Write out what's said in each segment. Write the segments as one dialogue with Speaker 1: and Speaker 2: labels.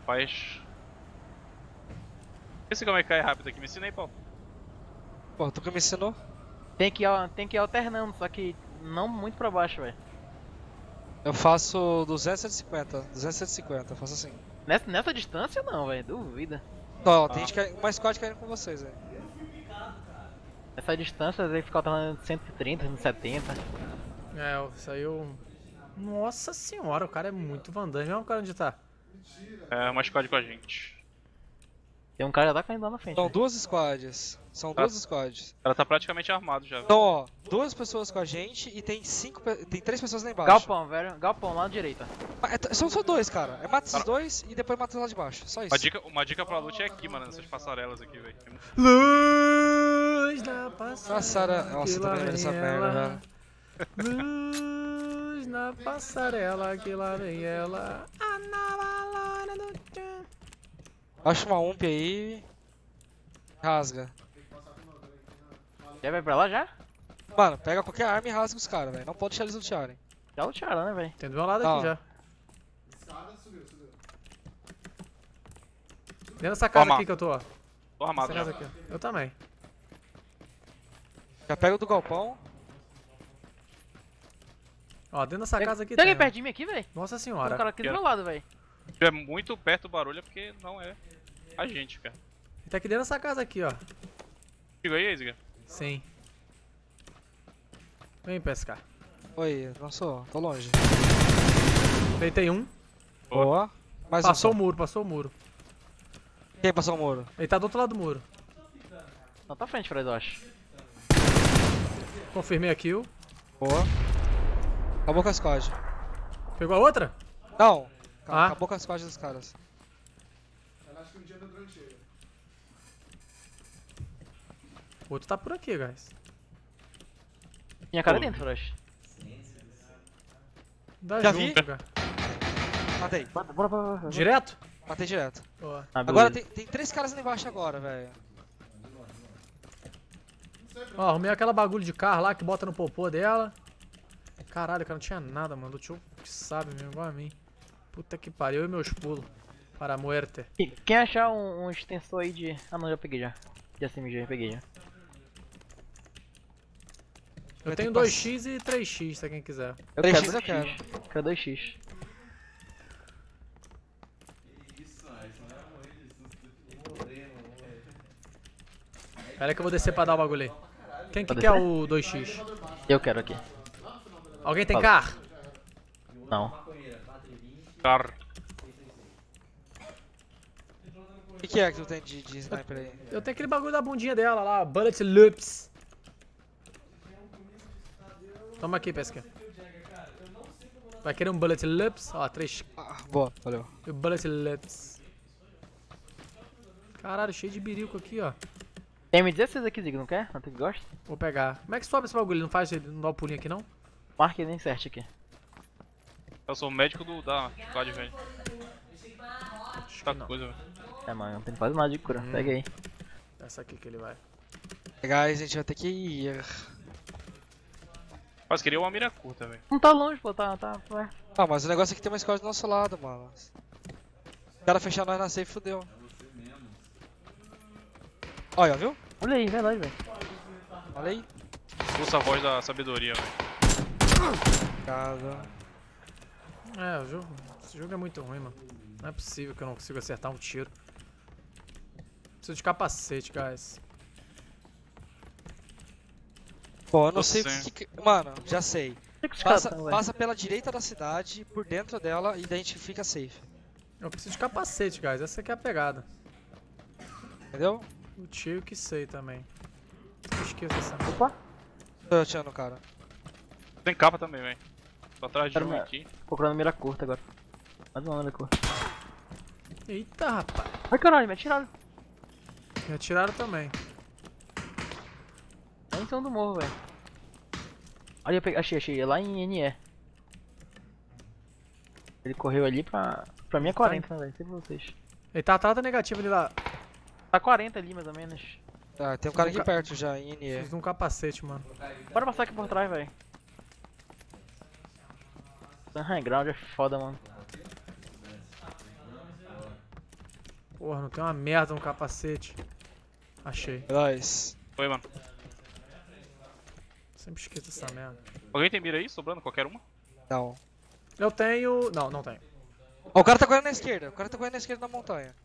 Speaker 1: Rapaz. Esse como é que cai rápido aqui? Me ensina aí, Paulo.
Speaker 2: Pô, tu que me ensinou?
Speaker 3: Tem que ir alternando, só que não muito pra baixo, velho.
Speaker 2: Eu faço 200, 150. 200, 150, eu faço assim.
Speaker 3: Nessa distância não, velho. Duvida.
Speaker 2: Ó, tem gente uma squad caindo com vocês, velho.
Speaker 3: Essa distância tem que ficar alternando 130, 170.
Speaker 4: É, saiu. Nossa senhora, o cara é muito vandante. Olha o cara onde tá.
Speaker 1: É, uma squad com a gente.
Speaker 3: Tem um cara que tá caindo lá na frente.
Speaker 2: São
Speaker 3: velho.
Speaker 2: duas squads. São duas squads.
Speaker 1: Ela tá praticamente armado já.
Speaker 2: Então, ó, duas pessoas com a gente e tem tem três pessoas lá embaixo.
Speaker 3: Galpão, velho. Galpão lá à direita.
Speaker 2: São só dois, cara. É mata esses dois e depois mata lá de baixo. Só isso.
Speaker 1: Uma dica pra loot é aqui, mano, nessas passarelas aqui, velho.
Speaker 4: Luz na passarela.
Speaker 2: Passarela. Nossa, eu tô vendo essa merda, velho.
Speaker 4: Luz na passarela, que lá vem ela. A nova loira do tchan.
Speaker 2: Acha uma ump aí. Rasga.
Speaker 3: Já vai pra lá já?
Speaker 2: Mano, pega qualquer arma e rasga os caras, velho. Não pode deixar eles lutearem.
Speaker 3: Já lutearam, né, velho?
Speaker 4: Tem do meu lado
Speaker 2: Não.
Speaker 4: aqui já. Dentro dessa casa
Speaker 1: Toma.
Speaker 4: aqui que eu tô, ó.
Speaker 1: Tô armado
Speaker 4: Essa
Speaker 1: já.
Speaker 4: casa aqui, ó. Eu também.
Speaker 2: Já pega o do galpão.
Speaker 4: Ó, dentro dessa casa aqui
Speaker 3: Tem alguém
Speaker 4: ó.
Speaker 3: perto de mim aqui, velho?
Speaker 4: Nossa
Speaker 3: Tem um
Speaker 4: senhora.
Speaker 3: cara aqui do
Speaker 1: Quero.
Speaker 3: meu lado, velho.
Speaker 1: Se é muito perto do barulho é porque não é a gente, cara.
Speaker 4: Ele tá aqui dentro dessa casa aqui, ó.
Speaker 1: Chegou aí, Ziga?
Speaker 4: Sim. Vem pescar.
Speaker 2: Oi, não sou, tô longe.
Speaker 4: Deitei um.
Speaker 2: Boa. Mais
Speaker 4: Passou o
Speaker 2: um.
Speaker 4: muro, passou o muro.
Speaker 2: Quem passou o muro?
Speaker 4: Ele tá do outro lado do muro.
Speaker 3: Não, tá frente, Fred, eu acho.
Speaker 4: Confirmei a kill.
Speaker 2: Boa. Acabou com a squad.
Speaker 4: Pegou a outra?
Speaker 2: Não.
Speaker 4: Ah.
Speaker 2: Acabou com a squad dos caras.
Speaker 4: O outro tá por aqui, guys.
Speaker 3: Tinha cara
Speaker 1: Pô.
Speaker 3: dentro, Fred.
Speaker 4: Dá
Speaker 2: Já
Speaker 4: junto,
Speaker 2: vi.
Speaker 4: cara.
Speaker 2: Matei.
Speaker 3: Bora.
Speaker 4: Direto?
Speaker 2: Matei direto.
Speaker 4: Boa.
Speaker 3: Ah,
Speaker 2: Agora
Speaker 3: beleza.
Speaker 2: tem três caras ali embaixo agora, velho.
Speaker 4: Ó, arrumei aquela bagulho de carro lá que bota no popô dela. Caralho, cara, não tinha nada, mano. Luteou que sabe mesmo, igual a mim. Puta que pariu, eu e meus pulos. Para a muerte.
Speaker 3: Quem achar um extensor aí de... Ah não, já peguei já. De SMG, já peguei já.
Speaker 4: Eu
Speaker 2: Vai
Speaker 4: tenho
Speaker 2: ter que
Speaker 4: 2x e 3x, se alguém quiser.
Speaker 3: Eu
Speaker 2: 3x
Speaker 3: quero
Speaker 2: eu quero.
Speaker 3: 2x. Quero 2x.
Speaker 4: Pera aí que eu vou descer pra dar o bagulho aí. Quem que
Speaker 3: Pode
Speaker 4: quer
Speaker 3: descer?
Speaker 4: o 2x?
Speaker 3: Eu quero aqui.
Speaker 4: Alguém tem
Speaker 3: Fala.
Speaker 4: car?
Speaker 3: Não.
Speaker 1: Car.
Speaker 2: O que é que tu tem de sniper aí?
Speaker 4: Eu tenho aquele bagulho da bundinha dela lá, Bullet Loops. Toma aqui, pesca. Vai querer um Bullet Loops? Ó, 3
Speaker 2: Ah, boa, valeu.
Speaker 4: e o Bullet Loops. Caralho, cheio de birico aqui, ó.
Speaker 3: Tem M16 aqui, Zig, não quer? Não tem que gosta?
Speaker 4: Vou pegar. Como é que sobe esse bagulho? Não faz, não dá o pulinho aqui, não?
Speaker 3: Marque ele insert aqui.
Speaker 1: Eu sou o médico da squad, velho. Tá
Speaker 4: não.
Speaker 1: coisa, velho.
Speaker 3: É, mano, não tem quase nada de cura. Pega aí.
Speaker 4: Essa aqui que ele vai.
Speaker 2: Guys, a gente vai ter que ir.
Speaker 1: Mas queria uma mira curta, velho.
Speaker 3: Não tá longe, pô, tá. Ué.
Speaker 2: Ah, mas o negócio é que tem uma squad do nosso lado, mano. O cara fechar nós na safe, fudeu. Olha, viu?
Speaker 3: Olha aí, verdade, velho.
Speaker 2: Olha aí.
Speaker 1: Ouça a voz da sabedoria, velho.
Speaker 2: Casa.
Speaker 4: É, esse jogo é muito ruim, mano. Não é possível que eu não consiga acertar um tiro. Preciso de capacete, guys.
Speaker 2: Bom, eu não
Speaker 1: Eu
Speaker 2: sei
Speaker 1: sei.
Speaker 2: o que. Mano, já sei.
Speaker 3: Onde é que os caras
Speaker 2: Passa,
Speaker 3: tão, velho?
Speaker 2: passa pela direita da cidade, por dentro dela, e daí a gente fica safe.
Speaker 4: Eu preciso de capacete, guys. Essa aqui é a pegada.
Speaker 2: Entendeu?
Speaker 4: O tio que sei também. Eu esqueço essa.
Speaker 3: Opa!
Speaker 2: Tô atirando o cara.
Speaker 1: Tem capa também, velho. Tô atrás de
Speaker 3: Quero
Speaker 1: um
Speaker 3: minha-
Speaker 1: aqui.
Speaker 3: Procurando mira curta agora. Mais uma mira curta.
Speaker 4: Eita, rapaz.
Speaker 3: Ai caralho, me atiraram.
Speaker 4: Me atiraram também.
Speaker 3: Lá em cima do morro, velho. Olha, eu peguei, achei. É lá em NE. Ele correu ali pra minha 40, né, velho? Sei pra vocês.
Speaker 4: Ele tá atrás da negativa ali lá.
Speaker 3: Tá 40 ali, mais ou menos.
Speaker 2: Tá, tem um cara aqui perto já, em NE.
Speaker 4: Preciso de um capacete, mano.
Speaker 3: Bora passar aqui por trás, velho. High ground é foda, mano.
Speaker 4: Porra, não tem uma merda no capacete. Achei.
Speaker 2: Nóis.
Speaker 1: Foi, mano.
Speaker 4: Sempre esqueço essa merda.
Speaker 1: Alguém tem mira aí, sobrando? Qualquer uma?
Speaker 2: Não.
Speaker 4: Eu tenho... Não, não tenho.
Speaker 2: Ó, o cara tá correndo na esquerda. O cara tá correndo na esquerda na montanha.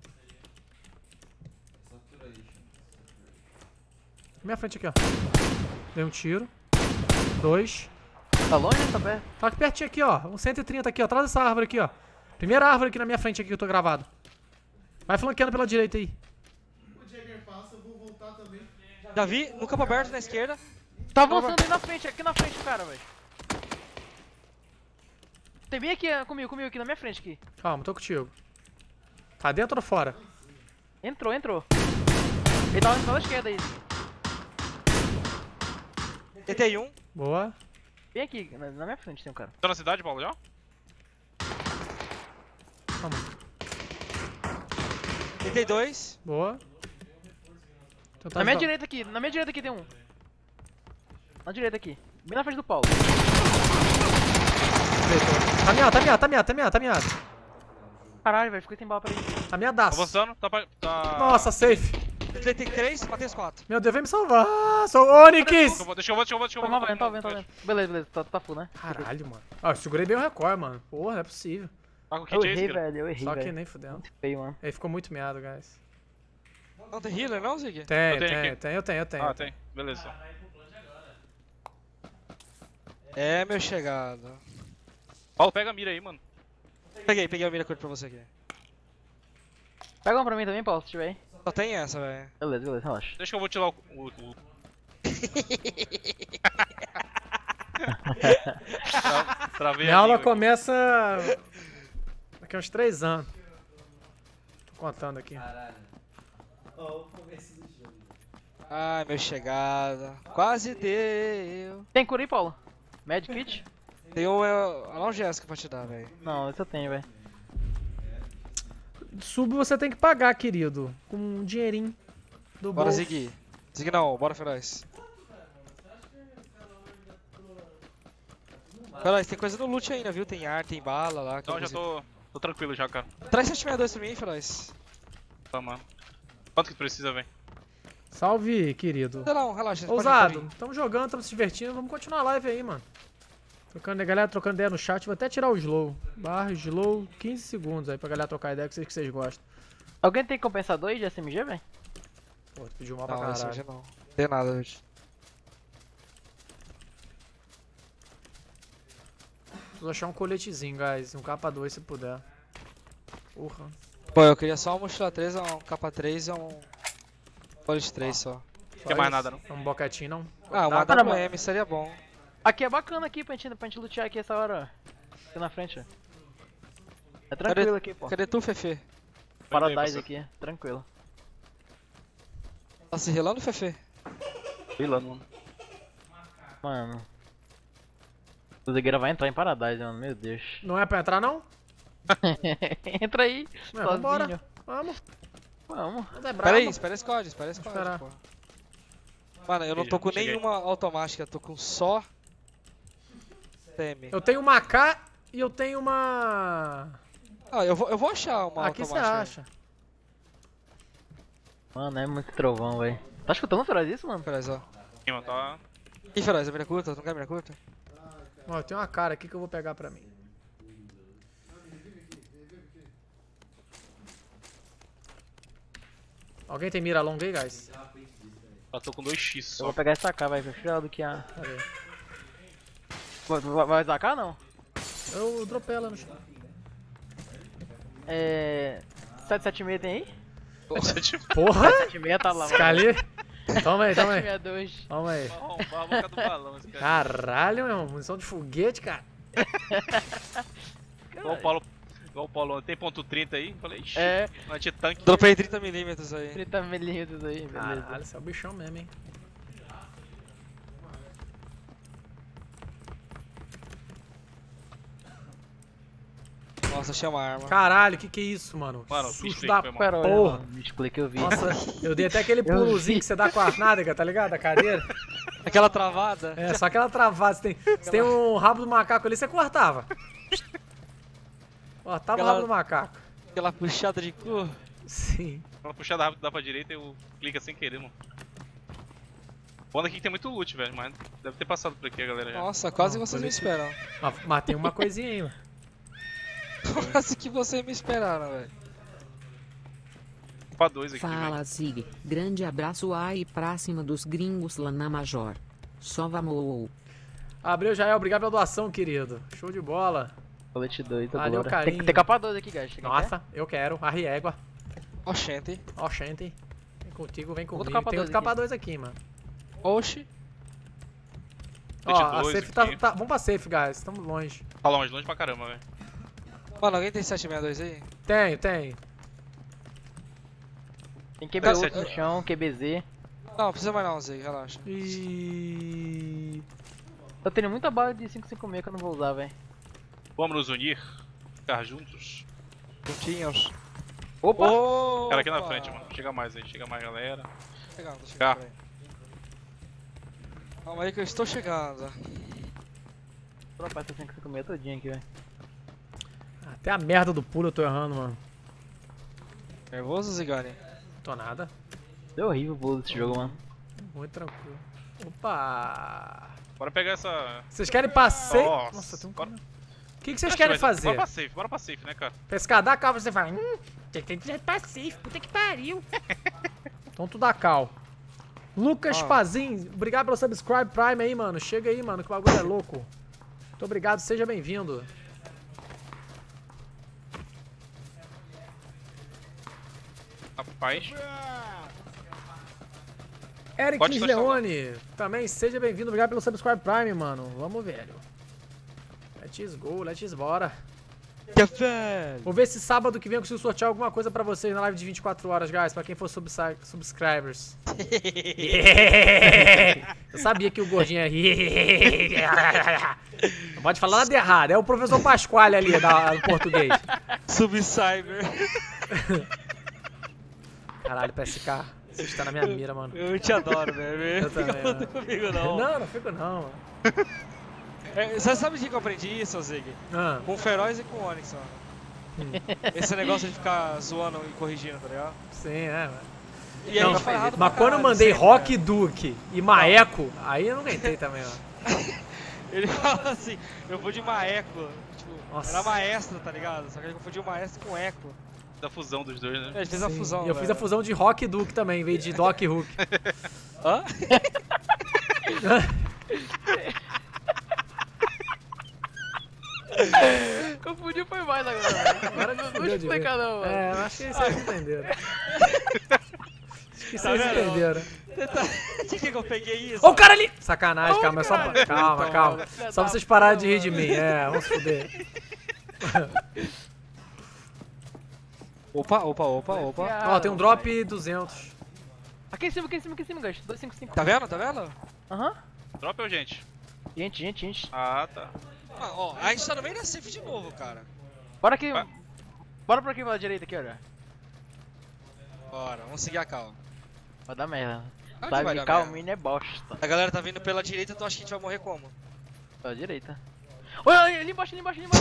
Speaker 4: Minha frente aqui, ó. Dei um tiro. 2.
Speaker 3: Tá longe ou tá perto?
Speaker 4: Tá aqui pertinho aqui, ó. Um 130 aqui, ó. Atrás dessa árvore aqui, ó. Primeira árvore aqui na minha frente aqui que eu tô gravado. Vai flanqueando pela direita aí.
Speaker 2: Já vi, no campo aberto na esquerda.
Speaker 3: Tá avançando aí na frente, aqui na frente o cara, velho. Tem bem aqui, comigo aqui na minha frente aqui.
Speaker 4: Calma, tô contigo. Tá dentro ou fora?
Speaker 3: Entrou. Ele tá na esquerda aí.
Speaker 2: Tentei um.
Speaker 4: Boa.
Speaker 3: Bem aqui, na minha frente tem um cara.
Speaker 1: Tá na cidade, Paulo, já?
Speaker 4: Calma.
Speaker 2: Tentei 2.
Speaker 4: Boa. Tentar
Speaker 3: Na minha
Speaker 4: ajudar.
Speaker 3: direita aqui tem um. Na direita aqui. Bem na frente do Paulo.
Speaker 4: Deitou. Tá miado.
Speaker 3: Caralho, velho, ficou sem bala pra ele.
Speaker 4: Tá miadaço.
Speaker 1: Avançando, tá...
Speaker 4: Nossa, safe.
Speaker 2: Tentei 3, matei os 4.
Speaker 4: Meu Deus, vem me salvar. Sou Onix.
Speaker 1: Deixa eu ver.
Speaker 3: Foi mal, velho, tá vendo. Beleza, tá full, né?
Speaker 4: Caralho, mano. Ah, eu segurei bem o recorde, mano. Porra, não é possível.
Speaker 1: Tá com o
Speaker 3: Eu
Speaker 1: kit aí,
Speaker 3: errei,
Speaker 1: Skira?
Speaker 3: velho, eu errei,
Speaker 4: Só que
Speaker 3: velho.
Speaker 4: nem fudendo.
Speaker 3: Muito feio, mano.
Speaker 4: Ele ficou muito miado, guys.
Speaker 2: Não tem healer não, Zig?
Speaker 1: Eu tenho
Speaker 4: Eu tenho.
Speaker 1: Ah, tem. Beleza.
Speaker 2: É, meu chegado.
Speaker 1: Paulo, pega a mira aí, mano.
Speaker 2: Peguei a mira curta pra você aqui.
Speaker 3: Pega uma pra mim também, Paulo, se tiver aí.
Speaker 2: Só tem essa, velho.
Speaker 3: Beleza, relaxa.
Speaker 1: Deixa que eu vou tirar o... Travei
Speaker 4: Minha
Speaker 1: a
Speaker 4: aula
Speaker 1: língua aqui.
Speaker 4: começa daqui a uns 3 anos. Tô contando aqui.
Speaker 2: Ai, meu chegado. Quase deu.
Speaker 3: Tem cura aí, Paulo? Med kit?
Speaker 2: Tem um analgésico pra te dar, velho.
Speaker 3: Não, esse eu tenho, velho.
Speaker 4: Sub você tem que pagar, querido. Com um dinheirinho do
Speaker 2: Bora,
Speaker 4: bolso.
Speaker 2: Zig. Zig não, bora, Feroz. Feroz, tem coisa no loot ainda, viu? Tem ar, tem bala lá. que eu
Speaker 1: Não, já
Speaker 2: consigo-
Speaker 1: tô tranquilo já, cara.
Speaker 2: Traz 762 pra mim, Feroz.
Speaker 1: Tá, mano. Quanto que precisa, velho?
Speaker 4: Salve, querido.
Speaker 2: Não, relaxa. pode vir,
Speaker 4: Ousado,
Speaker 2: pode vir.
Speaker 4: tamo jogando, tamo se divertindo. Vamos continuar a live aí, mano. Galera trocando ideia no chat. Vou até tirar o slow. Barra slow, 15 segundos aí pra galera trocar ideia que vocês gostam.
Speaker 3: Alguém tem compensador aí de SMG, velho?
Speaker 4: Pô, tu pediu mal pra
Speaker 2: Não,
Speaker 4: caralho.
Speaker 2: SMG não. Não tem nada hoje.
Speaker 4: Preciso achar um coletezinho, guys. Um capa 2 se puder. Porra.
Speaker 2: Pô, eu queria só um mochila 3, um capa 3 e um colete 3 só.
Speaker 1: Não quer mais nada, não.
Speaker 4: Um boquetinho, não?
Speaker 2: Ah, uma
Speaker 3: Dá,
Speaker 2: WM seria bom.
Speaker 3: Aqui é bacana aqui pra gente lutear aqui essa hora. Aqui na frente, ó. É tranquilo aqui, pô.
Speaker 2: Cadê tu, Fefe?
Speaker 3: Paradise aqui, tranquilo.
Speaker 2: Tá se relando, Fefe?
Speaker 1: Vilano, mano.
Speaker 3: Mano. O Zigueira vai entrar em Paradise, mano. Meu Deus.
Speaker 4: Não é pra entrar, não?
Speaker 3: Entra aí,
Speaker 4: Não,
Speaker 3: sozinho.
Speaker 4: vambora. Vamos.
Speaker 3: Vamos.
Speaker 4: Mas é brabo.
Speaker 2: Pera aí, espera esse código,
Speaker 4: esperar.
Speaker 2: pô. Mano, eu não tô com
Speaker 1: Cheguei.
Speaker 2: nenhuma automática, eu tô com só TM.
Speaker 4: Eu tenho uma AK e eu tenho uma...
Speaker 2: Ah, eu vou achar uma
Speaker 4: Aqui você
Speaker 2: automática.
Speaker 4: acha.
Speaker 3: Mano, é muito trovão, velho. Tá escutando Feroz isso, mano?
Speaker 2: Feroz, ó.
Speaker 1: Ih, mano, tá...
Speaker 2: Ih, Feroz, a mira curta? Tu não quer a mira curta?
Speaker 4: Ó, eu tenho uma cara aqui que eu vou pegar pra mim. Alguém tem mira longa aí, guys?
Speaker 1: Eu tô com 2x
Speaker 3: Eu
Speaker 1: só.
Speaker 3: vou pegar essa AK, vai. Prefiro ela do que a...
Speaker 4: Pera aí.
Speaker 3: Vai usar AK, não?
Speaker 4: Eu dropei ela no chão.
Speaker 3: 776 tem aí?
Speaker 4: Porra!
Speaker 3: 776 tá lá, mano.
Speaker 4: Escalei. Toma aí.
Speaker 3: 762.
Speaker 4: Toma aí.
Speaker 1: Arrombar a boca do balão, esse cara.
Speaker 4: Caralho, meu. Munição de foguete, cara.
Speaker 1: Igual o Paulo, tem ponto .30 aí? Falei, ixi,
Speaker 3: É,
Speaker 1: anti-tanque.
Speaker 2: Dropei 30mm aí.
Speaker 3: 30mm aí, beleza.
Speaker 4: Caralho, você é o bichão mesmo, hein.
Speaker 2: Nossa, achei uma arma.
Speaker 4: Caralho, que é isso, mano?
Speaker 1: Mano,
Speaker 4: Susto
Speaker 1: misclick,
Speaker 4: da
Speaker 1: foi mal.
Speaker 3: Pera,
Speaker 4: porra.
Speaker 3: mano, me explica, eu vi.
Speaker 4: Nossa, eu dei até aquele pulozinho que você dá com a nádega, tá ligado? Da cadeira.
Speaker 2: Aquela travada.
Speaker 4: É, só aquela travada. Você tem um rabo do macaco ali, você cortava. Cortava o
Speaker 2: Aquela-
Speaker 4: rabo do macaco.
Speaker 2: Aquela puxada de cu.
Speaker 4: Sim.
Speaker 1: Uma puxada rápida dá pra direita e eu clica sem querer, mano. O bom aqui que tem muito loot, velho, mas deve ter passado por aqui a galera já.
Speaker 2: Nossa, quase
Speaker 4: Não,
Speaker 2: vocês me
Speaker 4: por isso-
Speaker 2: esperam.
Speaker 4: Mas tem uma coisinha aí, mano.
Speaker 2: Quase que vocês me esperaram, velho.
Speaker 1: Opa, 2 aqui,
Speaker 5: Fala
Speaker 1: velho.
Speaker 5: Zig, grande abraço aí pra cima dos gringos lá na Major. Só vamos.
Speaker 4: Abreu já é, obrigado pela doação, querido. Show de bola.
Speaker 3: Colete 2,
Speaker 4: Valeu, carinho.
Speaker 3: Tem capa 2 aqui, guys. Chega aqui,
Speaker 4: Nossa, eu quero. A riégua.
Speaker 2: Oxente.
Speaker 4: Oxente. Vem contigo, vem comigo.
Speaker 3: Outro capa
Speaker 4: Tem
Speaker 3: dois
Speaker 4: outro capa 2 aqui, mano.
Speaker 2: Oxi.
Speaker 4: Ó, a
Speaker 1: dois
Speaker 4: safe
Speaker 1: aqui.
Speaker 4: tá. Vamos pra safe, guys. Estamos longe.
Speaker 1: Tá longe, longe pra caramba, velho.
Speaker 2: Mano, alguém tem 762 aí?
Speaker 4: Tem.
Speaker 3: Tem QB8
Speaker 1: certo.
Speaker 3: no chão, QBZ.
Speaker 2: Não, precisa mais não, Zig, relaxa.
Speaker 4: E...
Speaker 3: Tô tendo muita bala de 556 que eu não vou usar, velho.
Speaker 1: Vamos nos unir, ficar juntos.
Speaker 2: Juntinhos.
Speaker 3: Opa!
Speaker 2: Opa!
Speaker 1: Cara, aqui na frente, mano. Chega mais aí, chega mais galera.
Speaker 2: Tô chegando, tô chegando.
Speaker 1: Cá.
Speaker 2: Peraí. Calma aí que eu estou chegando.
Speaker 3: Vou dropar essa 556 todinha aqui, velho.
Speaker 4: Até a merda do pulo eu tô errando, mano.
Speaker 2: Nervoso, Zigani?
Speaker 4: Tô nada.
Speaker 3: Deu horrível o pulo desse jogo, mano.
Speaker 4: Muito tranquilo. Opa!
Speaker 1: Bora pegar essa...
Speaker 4: Vocês querem passeio?
Speaker 1: Nossa,
Speaker 4: Nossa, tem um
Speaker 1: bora-
Speaker 4: cara. O que vocês querem fazer?
Speaker 1: Bora pra safe, né, cara?
Speaker 4: Pescar da cal, você fala. Tem que ir pra safe, puta que pariu. Então tu dá cal. Lucas
Speaker 2: Ah.
Speaker 4: Pazin, obrigado pelo subscribe Prime aí, mano. Chega aí, mano, que o bagulho é louco. Muito obrigado, seja bem-vindo.
Speaker 1: Rapaz.
Speaker 4: Eric
Speaker 1: Pode
Speaker 4: Leone, também seja bem-vindo. Obrigado pelo subscribe Prime, mano. Vamos, velho. Let's go, let's bora.
Speaker 2: Café!
Speaker 4: Vou ver se sábado que vem eu consigo sortear alguma coisa pra vocês na live de 24 horas, guys, pra quem for subscribers. Eu sabia que o gordinho Não pode falar nada errado, é o professor Pasquale ali do português.
Speaker 2: Subcyber.
Speaker 4: Caralho, PSK, você está na minha mira, mano.
Speaker 2: Eu te adoro, velho.
Speaker 4: Eu também,
Speaker 2: Fica
Speaker 4: mano.
Speaker 2: comigo, não.
Speaker 4: Não fico não, mano.
Speaker 2: Você sabe de que eu aprendi isso, Zig?
Speaker 4: Ah,
Speaker 2: Com o Feroz e com o Onyx, mano. Esse negócio de ficar zoando e corrigindo, tá ligado?
Speaker 4: sim, é, mano.
Speaker 2: E a
Speaker 4: Não,
Speaker 2: gente fala errado
Speaker 4: mas
Speaker 2: pra
Speaker 4: quando eu
Speaker 2: caralho,
Speaker 4: mandei
Speaker 2: sempre,
Speaker 4: Rock
Speaker 2: velho.
Speaker 4: Duke e Maeco, aí eu não aguentei também, ó.
Speaker 2: Ele fala assim, eu vou de Maeco. Tipo,
Speaker 4: Nossa.
Speaker 2: era maestro, tá ligado? Só que ele confundiu maestro com eco.
Speaker 1: Da fusão dos dois, né?
Speaker 2: Ele fez a
Speaker 4: Sim,
Speaker 2: fusão,
Speaker 4: e eu fiz a
Speaker 2: velho.
Speaker 4: fusão de Rock Duke também, em vez de Doc Hook.
Speaker 2: Hã?
Speaker 3: Confundiu foi mais agora, velho. Agora não
Speaker 4: Fudeu de
Speaker 3: explica
Speaker 4: vez.
Speaker 3: não, mano.
Speaker 4: É, eu acho que vocês entenderam. Acho que
Speaker 2: Tá
Speaker 4: vocês
Speaker 2: vendo?
Speaker 4: entenderam.
Speaker 2: De que eu peguei isso?
Speaker 4: Ô, o cara ali! Sacanagem,
Speaker 3: Ô,
Speaker 4: calma, é só.
Speaker 3: caralho.
Speaker 4: Calma, calma.
Speaker 3: Filha
Speaker 4: Só
Speaker 3: da
Speaker 4: vocês pararem
Speaker 3: puta,
Speaker 4: de rir de
Speaker 3: mano.
Speaker 4: mim. É, vamos se fuder.
Speaker 2: Opa.
Speaker 4: Ó, tem um drop 200.
Speaker 3: Aqui em cima, guys. 255.
Speaker 2: Tá vendo? Tá vendo?
Speaker 3: Aham.
Speaker 1: Drop ou gente?
Speaker 3: Gente.
Speaker 1: Ah, tá.
Speaker 2: Ah, ó, a gente tá no meio da safe de novo, cara.
Speaker 3: Bora aqui.
Speaker 1: Vai.
Speaker 3: Bora pra aqui pela direita aqui, olha.
Speaker 2: Bora, vamos seguir a cal.
Speaker 3: Vai dar merda.
Speaker 2: Onde
Speaker 3: Sabe
Speaker 2: vai
Speaker 3: que
Speaker 2: dar
Speaker 3: calminho é bosta.
Speaker 2: A galera tá vindo pela direita, então acho que a gente vai morrer como?
Speaker 3: Pela direita. Olha, ali embaixo.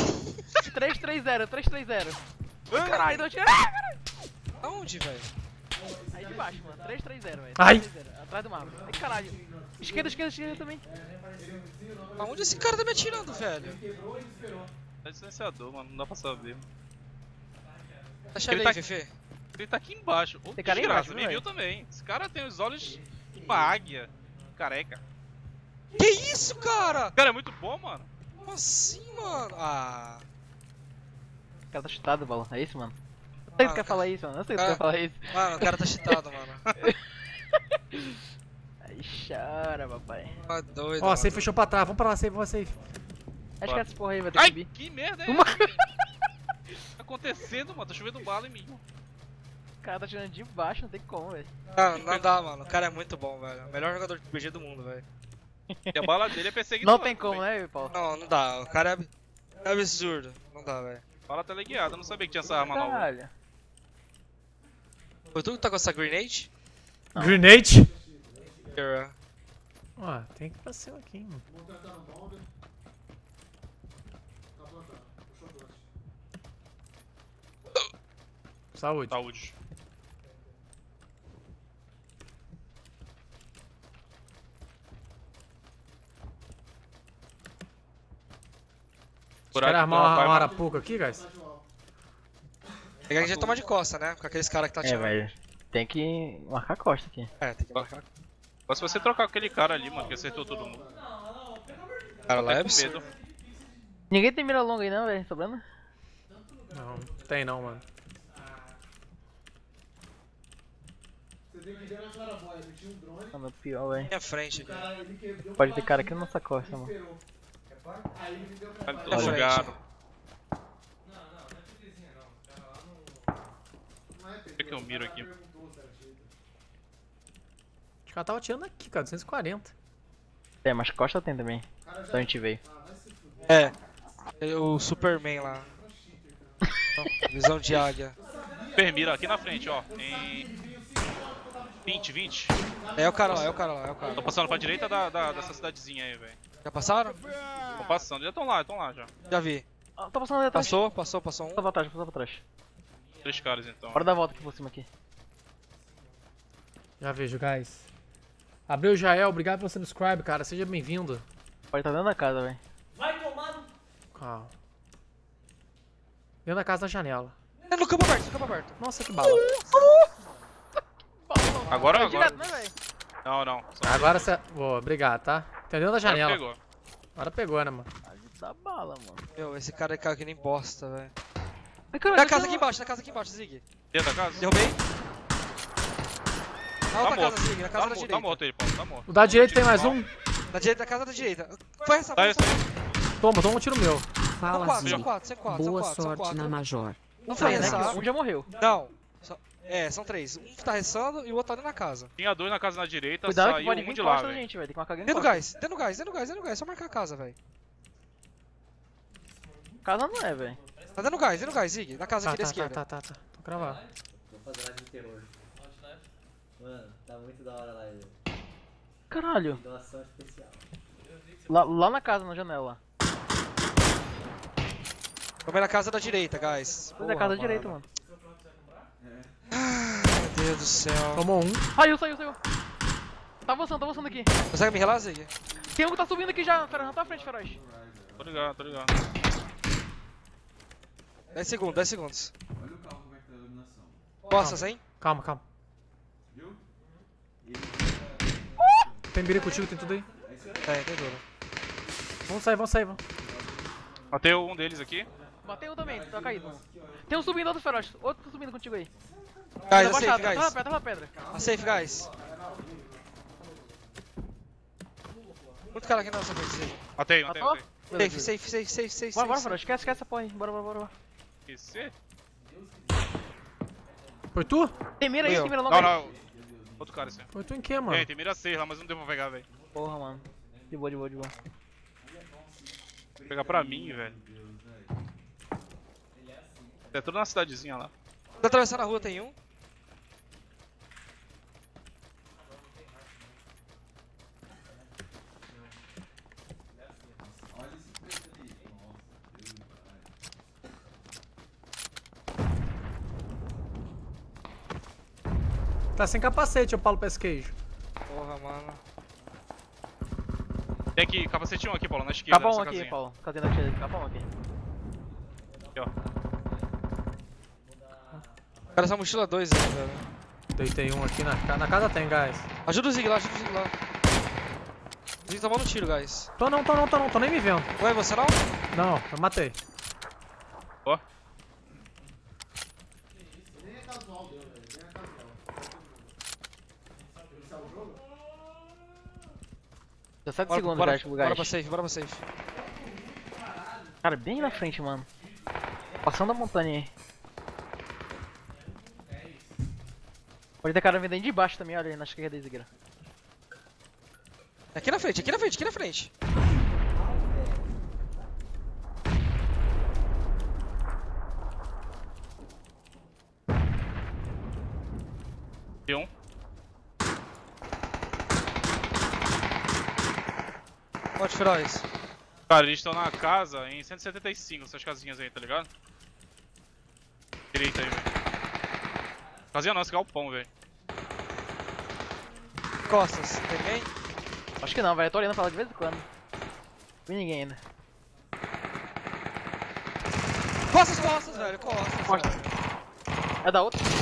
Speaker 3: 330. Caralho, não tinha.
Speaker 2: Aonde, velho?
Speaker 3: Aí de baixo, mano. 330, velho.
Speaker 4: Ai.
Speaker 3: 330, atrás do mapa. Ai, caralho. Esquerda também.
Speaker 2: Aonde esse cara tá me atirando, velho?
Speaker 1: É silenciador, mano. Não dá pra saber.
Speaker 2: Deixa
Speaker 1: Ele
Speaker 2: ele aí,
Speaker 1: tá-
Speaker 2: Fefe.
Speaker 1: Ele tá aqui embaixo. Ô,
Speaker 3: Tem cara aí
Speaker 1: desgraça,
Speaker 3: embaixo,
Speaker 1: nem
Speaker 3: velho.
Speaker 1: viu também. Esse cara tem os olhos de uma águia. Careca.
Speaker 2: Que isso, cara?
Speaker 1: O cara é muito bom, mano.
Speaker 2: Como assim, mano? Ah.
Speaker 3: O cara tá chutado, Bala. É isso, mano? Não sei se tu quer
Speaker 2: cara.
Speaker 3: falar isso, mano. Não sei se tu
Speaker 2: Cara.
Speaker 3: quer falar isso.
Speaker 2: Mano, o cara tá cheatado, mano.
Speaker 3: Aí chora, papai.
Speaker 2: Tá doido.
Speaker 4: Ó,
Speaker 2: mano.
Speaker 4: safe fechou pra trás. Vamos pra lá, safe, vamos safe.
Speaker 3: Acho que essa porra aí vai ter
Speaker 1: Ai,
Speaker 3: que subir.
Speaker 1: que merda é
Speaker 3: Uma...
Speaker 1: essa? O que tá acontecendo, mano? Tá chovendo bala em mim.
Speaker 3: O cara tá tirando de baixo, não tem como, velho.
Speaker 2: Não dá, mano. O cara é muito bom, velho. O melhor jogador de PG do mundo, velho.
Speaker 1: E a bala dele é perseguidor.
Speaker 3: Não tem como, né, Paulo?
Speaker 2: Não dá. O cara é absurdo. Não dá, velho.
Speaker 1: Bala teleguiada, eu não sabia que tinha essa arma nova.
Speaker 3: Caralho.
Speaker 2: Foi tu que tá com essa grenade?
Speaker 3: Não.
Speaker 4: Grenade.
Speaker 2: Yeah.
Speaker 4: Ó, tem que ir pra cima aqui, mano. Saúde.
Speaker 1: Saúde. Por
Speaker 4: Quer
Speaker 1: aqui,
Speaker 4: armar
Speaker 1: vai,
Speaker 4: uma
Speaker 1: mano.
Speaker 4: arapuca aqui, guys?
Speaker 2: É que a gente toma de costa, né? Com aqueles caras que tá
Speaker 3: É,
Speaker 2: atirando.
Speaker 3: velho. Tem que marcar a costa aqui.
Speaker 2: É, tem que marcar.
Speaker 1: Só se você trocar com aquele cara ali, mano, que acertou todo mundo.
Speaker 2: Cara, lá é
Speaker 1: Tô com
Speaker 2: absurdo.
Speaker 1: medo.
Speaker 3: Ninguém tem mira longa aí não, velho, sobrando?
Speaker 4: Não, tem não, mano.
Speaker 3: Ah, meu pior, velho.
Speaker 2: Minha frente aqui.
Speaker 3: Pode ter cara aqui na nossa costa, mano.
Speaker 1: Tá em todo
Speaker 2: frente.
Speaker 1: lugar. Por que eu miro aqui?
Speaker 4: Os caras tava atirando aqui, cara, 240.
Speaker 3: É, mas costa tem também. Então a gente veio.
Speaker 2: É. O Superman lá. Visão de águia.
Speaker 1: Super mira aqui na frente, ó. Tem 20.
Speaker 2: É o cara lá, é o cara lá, é o cara.
Speaker 1: Tô passando pra direita dessa cidadezinha aí, velho.
Speaker 2: Já passaram?
Speaker 1: Tô passando, já estão lá, já.
Speaker 2: Já vi.
Speaker 3: Ah, tá passando ali atrás.
Speaker 2: Passou um.
Speaker 3: Passou pra trás, passou pra trás.
Speaker 1: 3 caras então.
Speaker 3: Bora dar a volta aqui por cima aqui.
Speaker 4: Já vejo, guys. Abreu Jael, obrigado pelo subscribe, cara. Seja bem-vindo.
Speaker 3: Pode estar dentro da casa, velho.
Speaker 4: Calma. Dentro da casa da janela.
Speaker 2: É no campo aberto, no campo aberto.
Speaker 4: Nossa, que bala.
Speaker 1: Agora.
Speaker 3: Direto, né, velho?
Speaker 1: Não.
Speaker 4: Agora você... Boa, obrigado, tá? Tem dentro da janela.
Speaker 1: Pegou.
Speaker 4: Agora pegou, né, mano?
Speaker 3: Dá bala, mano.
Speaker 2: Meu, esse cara caiu que nem bosta, velho.
Speaker 3: Ai, caralho,
Speaker 2: Na casa aqui embaixo, Zig.
Speaker 1: Dentro da casa?
Speaker 2: Derrubei. Na
Speaker 1: Tá
Speaker 2: outra
Speaker 1: morto.
Speaker 2: casa, Zig, na casa da direita.
Speaker 1: Tá morto ele, Paulo, tá morto.
Speaker 4: O da direita tem mais um.
Speaker 2: Na direita, na casa da direita. Foi essa,
Speaker 1: Tá
Speaker 2: foi
Speaker 1: isso
Speaker 2: essa.
Speaker 1: aí.
Speaker 4: Toma um tiro meu.
Speaker 5: Fala,
Speaker 2: São
Speaker 5: Zig.
Speaker 2: quatro.
Speaker 5: Boa
Speaker 2: São
Speaker 5: sorte
Speaker 2: quatro.
Speaker 5: na Major.
Speaker 2: Não
Speaker 3: Foi,
Speaker 2: foi
Speaker 3: né?
Speaker 2: essa.
Speaker 3: Que um já morreu.
Speaker 2: Não. São 3. Um tá ressando e o outro tá ali na casa.
Speaker 1: Tinha 2 na casa na direita,
Speaker 3: Cuidado que
Speaker 1: saiu
Speaker 3: pode
Speaker 1: um
Speaker 3: vir
Speaker 1: de lá,
Speaker 3: costa da
Speaker 1: velho.
Speaker 3: gente, velho. Tem que marcar alguém
Speaker 2: Dentro do
Speaker 3: costa.
Speaker 2: gás. Só marcar a casa, velho.
Speaker 3: Casa não é, velho.
Speaker 2: Tá dentro do gás, Zig. Na casa aqui da esquerda.
Speaker 4: Tá. Tô cravado.
Speaker 6: Vou fazer live de terror. Mano, tá muito da hora a live.
Speaker 3: Caralho.
Speaker 6: Doação especial.
Speaker 3: Lá na casa, na janela.
Speaker 2: Tomei na casa da direita, guys.
Speaker 3: Pois é, casa direita, mano.
Speaker 2: Meu Deus do céu.
Speaker 4: Tomou um.
Speaker 3: Saiu. Tá avançando aqui.
Speaker 2: Consegue me relar, Zig?
Speaker 3: Tem um que tá subindo aqui já, Feroz. Na tua frente, Feroz.
Speaker 1: Tô ligado.
Speaker 2: 10 segundos. Costas, hein?
Speaker 4: Calma. Tem biri contigo, tem tudo aí.
Speaker 2: Tem duro.
Speaker 4: Vamos sair.
Speaker 1: Matei um deles aqui.
Speaker 3: Matei um também, tá caído. Tem um subindo, outro Feroz. Outro tá subindo contigo aí.
Speaker 2: Guys,
Speaker 3: Tá
Speaker 2: a safe,
Speaker 3: baixado,
Speaker 2: guys.
Speaker 3: tá na pedra.
Speaker 2: A safe, guys. Muito cara aqui na nossa frente, Zig.
Speaker 1: Matei.
Speaker 3: Matou?
Speaker 2: Safe.
Speaker 3: Bora, Feroz. Esquece essa porra aí. Bora.
Speaker 1: Esqueci?
Speaker 4: Foi tu?
Speaker 3: Tem mira aí,
Speaker 2: Eu.
Speaker 3: tem mira longa aí.
Speaker 1: Não. Outro cara assim.
Speaker 4: Foi tu em quê, mano?
Speaker 1: Tem mira 6 lá, mas não deu pra pegar, velho.
Speaker 3: Porra, mano. De boa.
Speaker 1: Vou pegar pra mim, velho. É tudo na cidadezinha lá.
Speaker 2: Pra atravessar na rua tem um.
Speaker 4: Tá sem capacete, eu Paulo Pesquejo.
Speaker 2: Porra, mano.
Speaker 1: Tem aqui, capacete 1 aqui, Paulo, na esquerda.
Speaker 3: Capa um
Speaker 1: nessa
Speaker 3: aqui,
Speaker 1: casinha.
Speaker 3: Paulo. Casinha da tia, capa um aqui.
Speaker 1: Aqui, ó.
Speaker 2: Cara, essa mochila 2 aí, velho.
Speaker 4: Deitei um aqui na casa tem, guys.
Speaker 2: Ajuda o Zig lá. Zig tomando tiro, guys.
Speaker 4: Tô nem me vendo.
Speaker 2: Ué, você não?
Speaker 4: Não, eu matei.
Speaker 1: Ó.
Speaker 3: 17 segundos, gás, pro
Speaker 2: Bora
Speaker 3: gás.
Speaker 2: pra safe.
Speaker 3: Cara, bem na frente, mano. Passando a montanha aí. Pode ter cara vindo aí de baixo também, olha aí na esquerda aí, Zigra.
Speaker 2: Aqui na frente.
Speaker 1: Tem um.
Speaker 2: Pode feroz.
Speaker 1: Cara, eles estão na casa em 175, essas casinhas aí, tá ligado? Direita aí, velho. Casinha não, esse galpão, velho.
Speaker 2: Costas, tem ninguém?
Speaker 3: Acho que não, velho. Eu tô olhando pra lá de vez em quando. Não vi ninguém ainda.
Speaker 2: Costas, velho. Costas.
Speaker 3: Costa.
Speaker 2: velho.
Speaker 3: É da outra?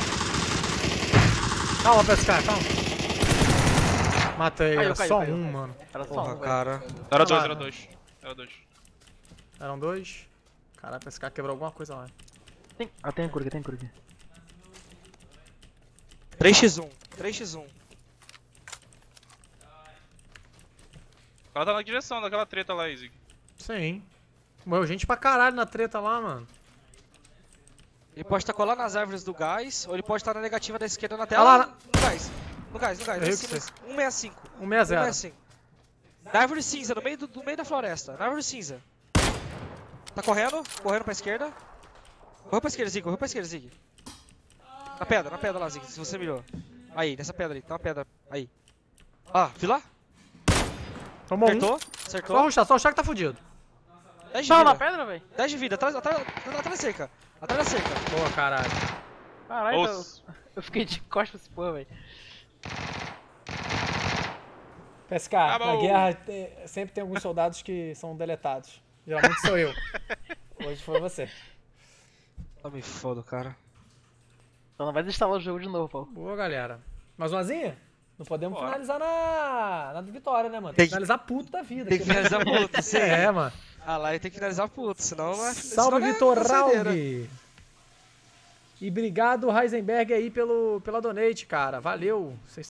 Speaker 4: Calma, PSK, calma. Matei,
Speaker 3: Caiu,
Speaker 4: era
Speaker 3: caiu,
Speaker 4: só
Speaker 3: caiu.
Speaker 4: um, mano.
Speaker 3: Era só
Speaker 2: Porra,
Speaker 3: um, velho.
Speaker 2: cara.
Speaker 1: Era dois,
Speaker 4: lá,
Speaker 1: era
Speaker 4: né?
Speaker 1: dois. Era dois.
Speaker 4: Eram dois. Caralho, o PSK quebrou alguma coisa lá.
Speaker 3: Tem cura aqui, tem cura aqui.
Speaker 2: 3x1. 3x1.
Speaker 1: O cara tá na direção daquela treta lá, Izzy.
Speaker 4: Sim. Morreu gente pra caralho na treta lá, mano.
Speaker 2: Ele pode estar colado nas árvores do gás, ou ele pode estar na negativa da esquerda na
Speaker 4: Ah
Speaker 2: tela.
Speaker 4: lá,
Speaker 2: No gás. No gás, no gás.
Speaker 4: Eu
Speaker 2: Lá em
Speaker 4: que
Speaker 2: cima,
Speaker 4: sei.
Speaker 2: 165.
Speaker 4: 160.
Speaker 2: 165. Na árvore cinza, no meio, do meio da floresta. Na árvore cinza. Tá correndo pra esquerda. Correu pra esquerda, Zig, correu pra esquerda, Zig. Na pedra lá, Zig, se você mirou. Aí, nessa pedra aí, tem uma pedra. Aí. Ah, viu lá?
Speaker 4: Tomou um.
Speaker 2: Acertou,
Speaker 4: Só
Speaker 2: acertou.
Speaker 4: ruxar, só o Shaq tá fudido.
Speaker 2: 10 de
Speaker 3: Tava na
Speaker 2: vida.
Speaker 3: pedra, velho?
Speaker 2: 10 de vida, atrás da cerca. Atrás da cerca.
Speaker 4: Boa, caralho.
Speaker 3: Caralho,
Speaker 1: Os-
Speaker 3: eu fiquei de costas pra esse porra, velho.
Speaker 4: PSK,
Speaker 1: Tá
Speaker 4: na
Speaker 1: bom.
Speaker 4: guerra sempre tem alguns soldados que são deletados. Geralmente sou eu. Hoje foi você.
Speaker 2: Tá me foda, cara.
Speaker 3: Então não vai desinstalar o jogo de novo, pô.
Speaker 4: Boa, galera. Mais umazinha? Não podemos
Speaker 1: Bora.
Speaker 4: finalizar na vitória, né, mano?
Speaker 2: Tem
Speaker 4: Tem que finalizar puto da vida.
Speaker 2: Tem que finalizar puto, sim.
Speaker 4: É, mano.
Speaker 2: Ah, lá ele tem que finalizar puto, senão não é.
Speaker 4: Salve,
Speaker 2: senão
Speaker 4: Vitor
Speaker 2: é doideira.
Speaker 4: Raug! E obrigado, Heisenberg, aí, pela donate, cara. Valeu. Vocês